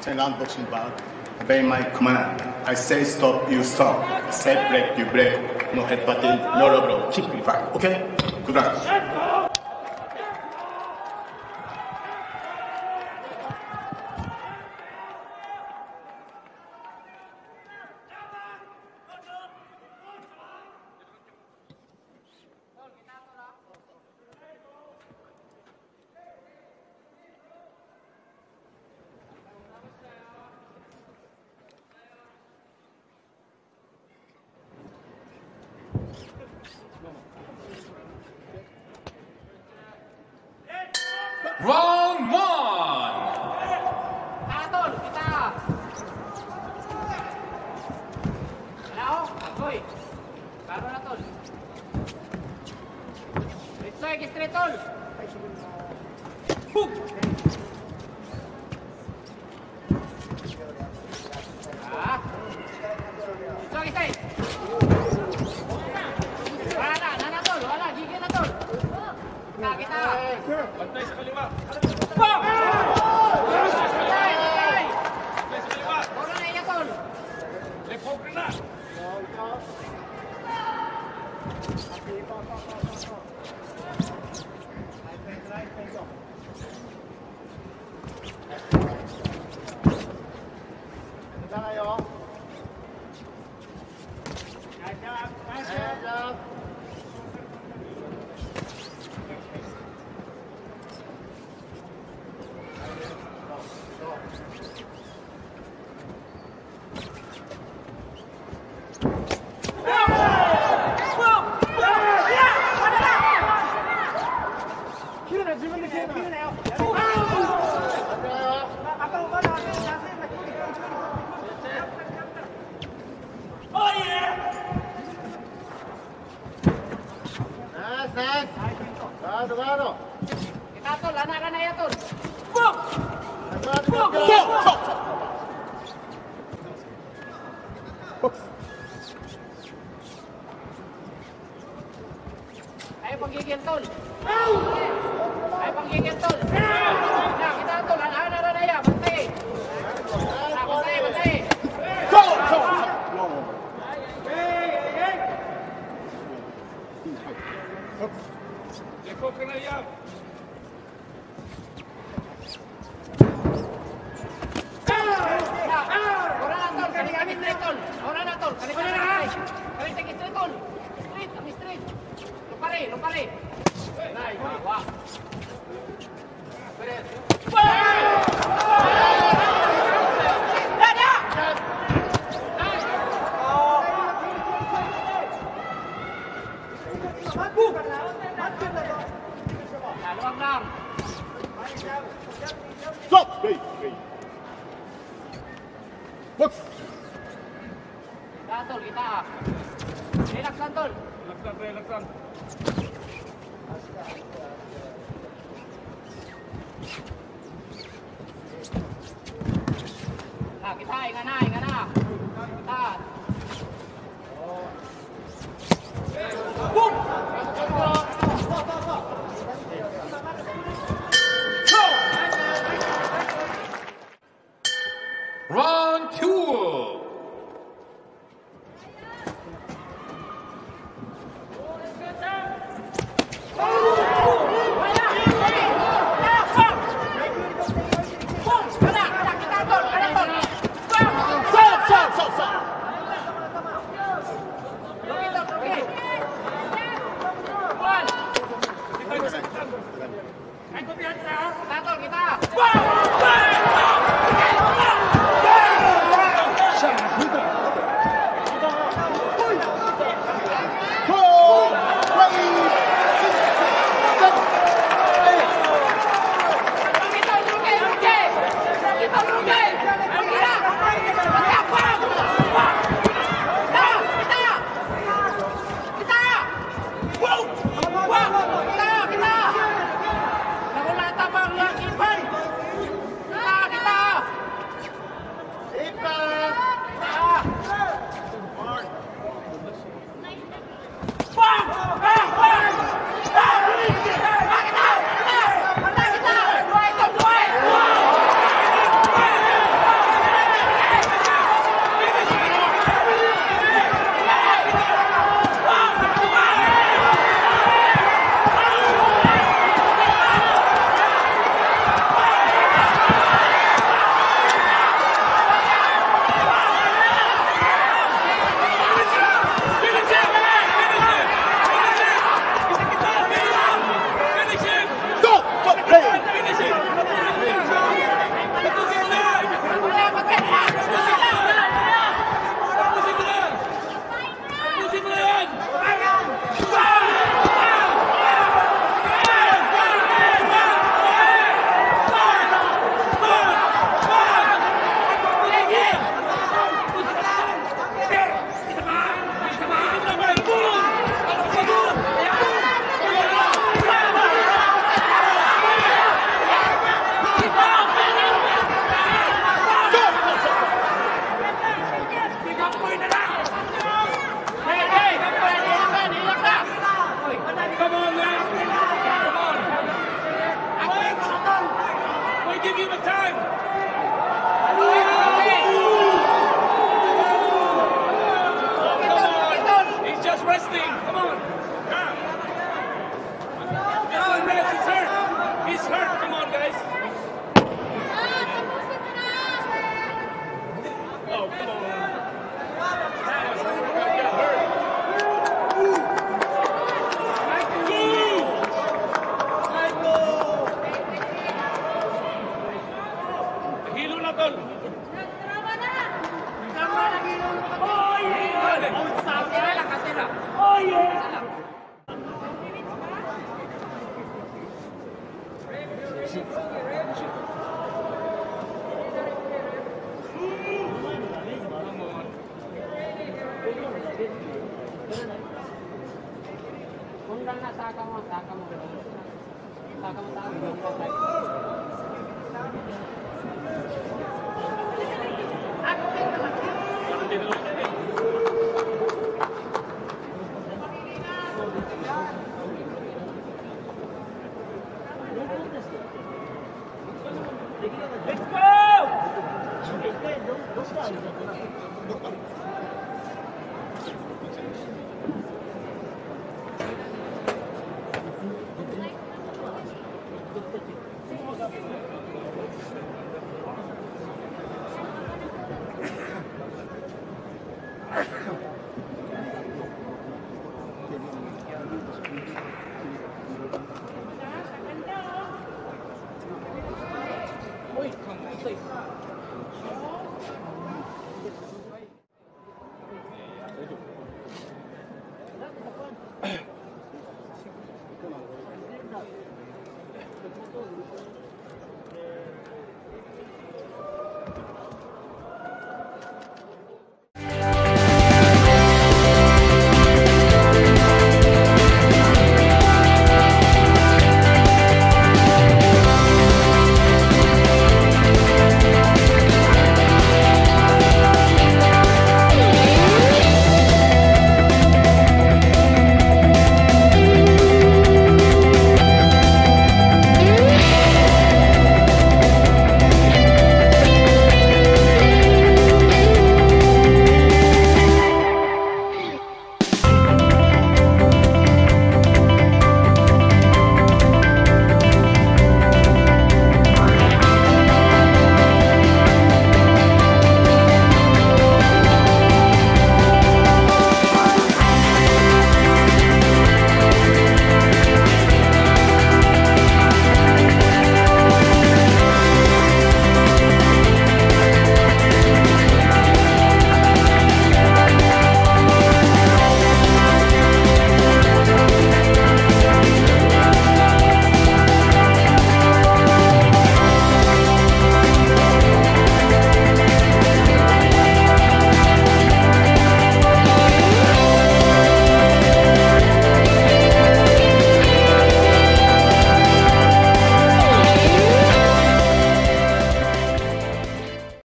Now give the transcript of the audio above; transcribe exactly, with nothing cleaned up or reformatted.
ten round boxing bout. Obey my command. I say stop, you stop. Say break, you break. No headbutting, no low blow. Keep it fine, okay? Good luck. Round one. Tol, kita. Hello, Boy. Baru na Tol. Ito ay straight Tol. Boom. Ah. Ito ay straight. Wala na, na na Tol, wala, gigil na Tol. Kita, kita. Bantay sa kaliwa. Boom! Bantay, bantay. Bantay sa kaliwa. Wala na iya Tol. Left hook na. Kita Tol, anak kan ya Tol. Boom! Boom! Ayo panggigil Tol. Ayo panggigil Tol. Nah, kita Tol, anak-anak na ya, bantay. Nah, bantay, bantay. Go! Go! Left hook na yan. Orang na Tol, kami kami straight Tol. Orang na Tol, kami kami straight. Kami sige straight Tol. Straight, kami straight. Lo pare, lo pare. Nice, wah. Beres. Luang lang. Stop! Wait, wait. Box! Kita Tol, kita. Relax lang Tol. Relax lang, relax lang. Nah, kita ingat na, ingat na. Kita. Boom! Round two. Kita Tol, kita. Bang! Bang! Bang! give him time. He's just resting. Come on. Come on, guys. He's hurt. He's hurt. Come on, guys. Oh, come on. Guys, we're gonna get hurt. Hilo na, tol. Undang na saka mo, saka mo. Saka mo tayo. Let's go! Uy, ito eh.